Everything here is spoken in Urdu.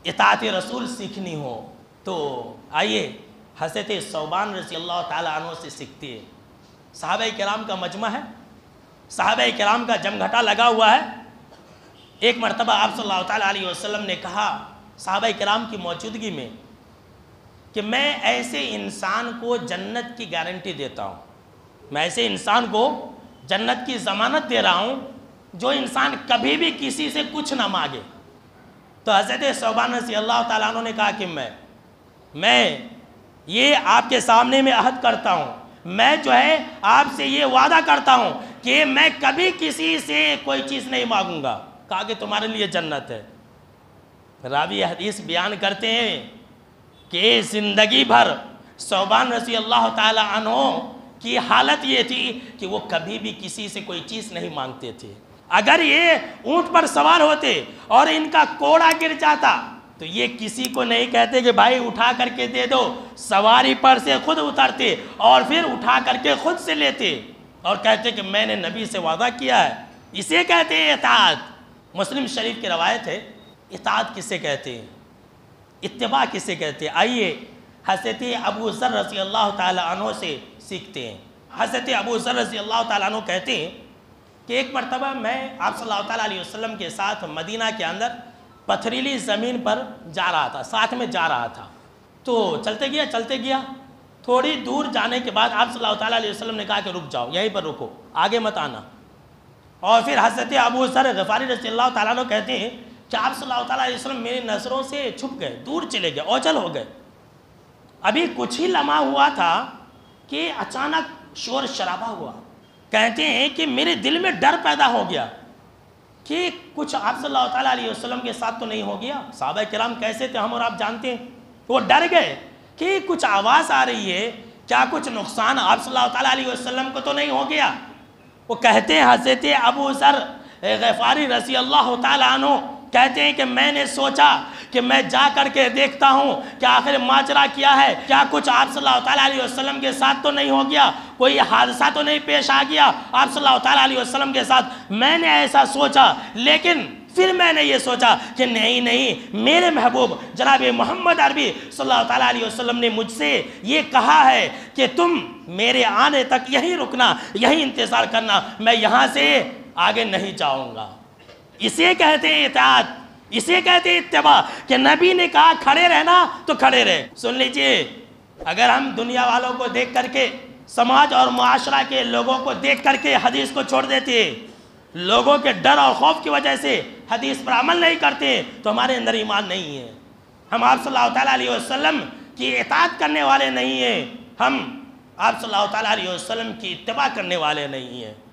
اطاعت رسول سیکھنی ہو تو آئیے حضرت ثوبان رضی اللہ تعالیٰ عنہ سے سیکھتے ہیں۔ صحابہ کرام کا مجمع ہے، صحابہ کرام کا جمگھٹا لگا ہوا ہے۔ ایک مرتبہ آپ صلی اللہ تعالیٰ علیہ وسلم نے کہا صحابہ کرام کی موجودگی میں کہ میں ایسے انسان کو جنت کی گارنٹی دیتا ہوں، میں ایسے انسان کو جنت کی ضمانت دے رہا ہوں جو انسان کبھی بھی کسی سے کچھ نہ مانگے۔ تو حضرت ثوبان رضی اللہ تعالیٰ عنہ نے کہا کہ میں یہ آپ کے سامنے میں عہد کرتا ہوں، میں جو ہے آپ سے یہ وعدہ کرتا ہوں کہ میں کبھی کسی سے کوئی چیز نہیں مانگوں گا۔ کہا کہ تمہارے لیے جنت ہے۔ راوی حدیث بیان کرتے ہیں کہ زندگی بھر ثوبان رضی اللہ تعالیٰ عنہ کی حالت یہ تھی کہ وہ کبھی بھی کسی سے کوئی چیز نہیں مانگتے تھے۔ اگر یہ اونٹ پر سوار ہوتے اور ان کا کوڑا گر جاتا تو یہ کسی کو نہیں کہتے کہ بھائی اٹھا کر کے دے دو، سواری پر سے خود اترتے اور پھر اٹھا کر کے خود سے لیتے اور کہتے کہ میں نے نبی سے وعدہ کیا ہے۔ اسے کہتے ہیں اطاعت۔ مسلم شریف کی روایت ہے، اطاعت کسے کہتے ہیں، اتباع کسے کہتے ہیں؟ آئیے حضرت ابو ذر رضی اللہ تعالیٰ عنہ سے سیکھتے ہیں۔ حضرت ابو ذر رضی اللہ تعالیٰ عنہ کہتے ہیں کہ ایک مرتبہ میں آپ صلی اللہ تعالیٰ علیہ وسلم کے ساتھ مدینہ کے اندر پتھریلی زمین پر جا رہا تھا، ساتھ میں جا رہا تھا۔ تو چلتے گیا تھوڑی دور جانے کے بعد آپ صلی اللہ تعالیٰ علیہ وسلم نے کہا کہ رک جاؤ، یہیں پر رکو، آگے مت آنا۔ اور پھر حضرت ابو ذر غفاری رضی اللہ تعالیٰ عنہ کہتے ہیں کہ آپ صلی اللہ تعالیٰ علیہ وسلم میری نظروں سے چھپ گئے، دور چلے گئے، اوجھل ہو گئے۔ ابھی کچھ ہی لمحہ ہوا تھا کہ اچانک شور شرابہ ہوا۔ کہتے ہیں کہ میرے دل میں ڈر پیدا ہو گیا کہ کچھ آپ صلی اللہ تعالیٰ علیہ وسلم کے ساتھ تو نہیں ہو گیا۔ صحابہ کرام کیسے تھے ہم اور آپ جانتے ہیں، وہ ڈر گئے کہ کچھ آواز آ رہی ہے، کیا کچھ نقصان آپ صلی اللہ تعالیٰ علیہ وسلم کو تو نہیں ہو گیا۔ وہ کہتے ہیں حضرت ابو ذر غفاری رضی اللہ تعالیٰ عنہ کہتے ہیں کہ میں نے سوچا کہ میں جا کر کے دیکھتا ہوں کہ آخر ماجرا کیا ہے، کیا کچھ آپ صلی اللہ تعالیٰ علیہ وسلم کے ساتھ تو نہیں ہو گیا، کوئی حادثہ تو نہیں پیش آ گیا آپ صلی اللہ تعالیٰ علیہ وسلم کے ساتھ۔ میں نے ایسا سوچا، لیکن پھر میں نے یہ سوچا کہ نہیں، میرے محبوب جناب محمد عربی صلی اللہ تعالیٰ علیہ وسلم نے مجھ سے یہ کہا ہے کہ تم میرے آنے تک یہیں رکنا، یہیں انتظار کرنا، میں یہاں سے آگے نہیں جاؤں گا۔ اسے کہتے ہیں اطاعت، اسے کہتے ہیں اتباع، کہ نبی نے کہا کھڑے رہنا تو کھڑے رہے۔ سن لیجئے، اگر ہم دنیا والوں کو دیکھ کر کے، سماج اور معاشرہ کے لوگوں کو دیکھ کر کے حدیث کو چھوڑ دیتے، لوگوں کے ڈر اور خوف کی وجہ سے حدیث پر عمل نہیں کرتے تو ہمارے اندر ایمان نہیں ہے۔ ہم آپ صلی اللہ تعالیٰ علیہ وسلم کی اطاعت کرنے والے نہیں ہیں، ہم آپ صلی اللہ تعالیٰ علیہ وسلم کی اتباع کرنے والے نہیں ہیں۔